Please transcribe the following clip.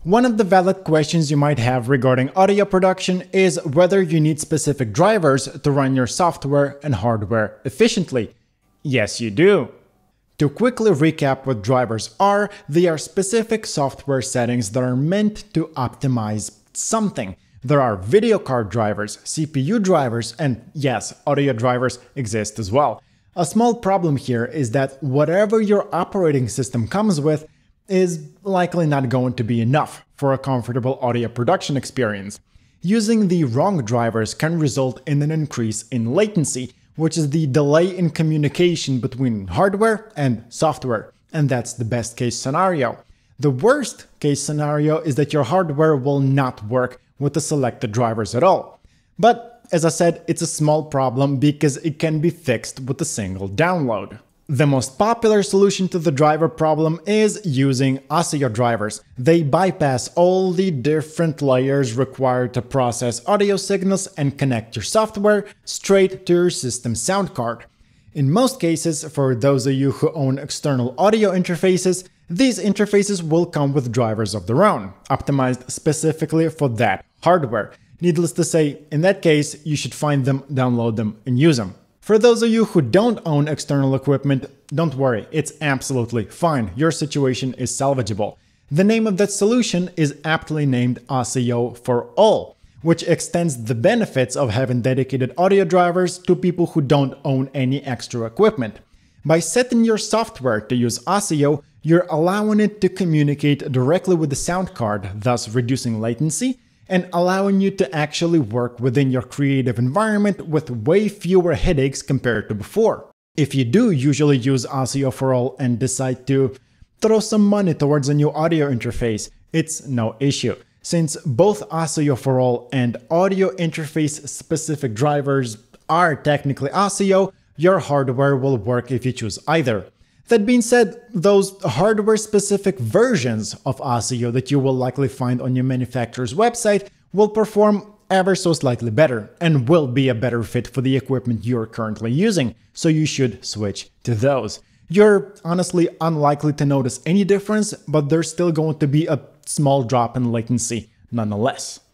One of the valid questions you might have regarding audio production is whether you need specific drivers to run your software and hardware efficiently. Yes, you do. To quickly recap what drivers are, they are specific software settings that are meant to optimize something. There are video card drivers, CPU drivers, and yes, audio drivers exist as well. A small problem here is that whatever your operating system comes with is likely not going to be enough for a comfortable audio production experience. Using the wrong drivers can result in an increase in latency, which is the delay in communication between hardware and software, and that's the best case scenario. The worst case scenario is that your hardware will not work with the selected drivers at all. But as I said, it's a small problem because it can be fixed with a single download. The most popular solution to the driver problem is using ASIO drivers. They bypass all the different layers required to process audio signals and connect your software straight to your system sound card. In most cases, for those of you who own external audio interfaces, these interfaces will come with drivers of their own, optimized specifically for that hardware. Needless to say, in that case, you should find them, download them, and use them. For those of you who don't own external equipment, don't worry, it's absolutely fine. Your situation is salvageable. The name of that solution is aptly named ASIO for All, which extends the benefits of having dedicated audio drivers to people who don't own any extra equipment. By setting your software to use ASIO, you're allowing it to communicate directly with the sound card, thus reducing latency, and allowing you to actually work within your creative environment with way fewer headaches compared to before. If you do usually use ASIO for All and decide to throw some money towards a new audio interface, it's no issue. Since both ASIO for All and audio interface specific drivers are technically ASIO, your hardware will work if you choose either. That being said, those hardware-specific versions of ASIO that you will likely find on your manufacturer's website will perform ever so slightly better and will be a better fit for the equipment you're currently using, so you should switch to those. You're honestly unlikely to notice any difference, but there's still going to be a small drop in latency nonetheless.